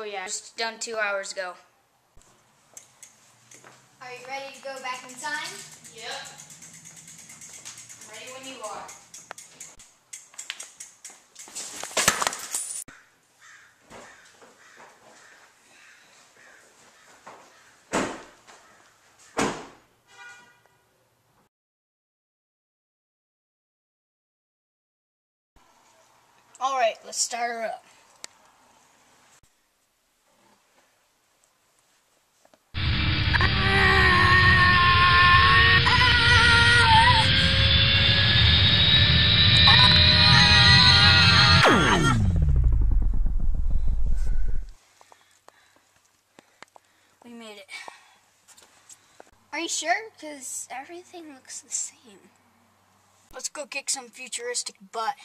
yeah, just done 2 hours ago. Are you ready to go back in time? Yep. Ready when you are. Alright, let's start her up. We made it. Are you sure? Because everything looks the same. Let's go kick some futuristic butt.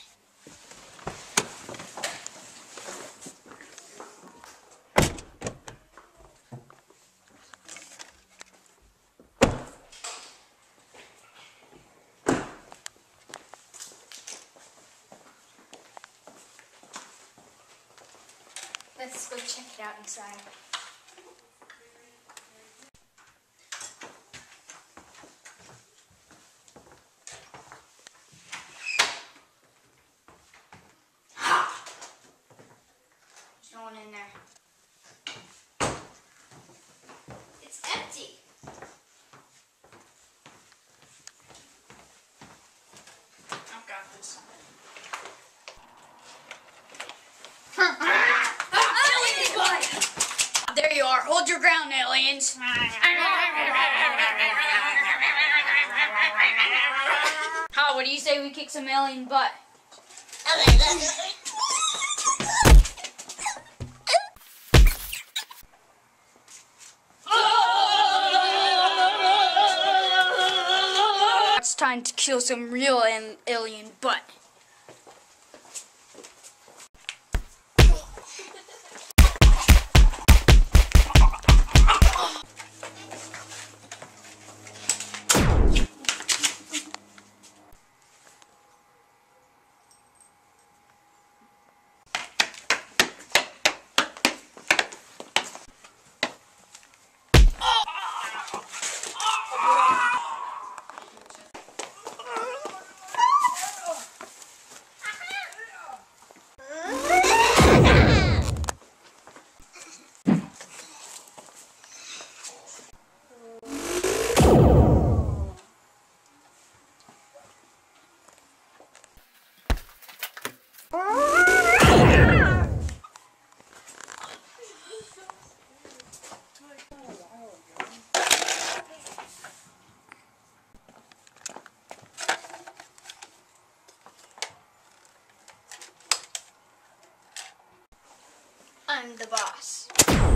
Let's go check it out inside. There's no one in there. It's empty. I've got this. There you are. Hold your ground, aliens. How? What do you say we kick some alien butt? It's time to kill some real alien butt. I'm the boss.